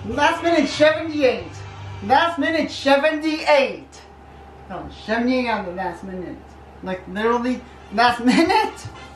Last minute 78. Last minute 78. Oh, 78 on the last minute. Like literally last minute.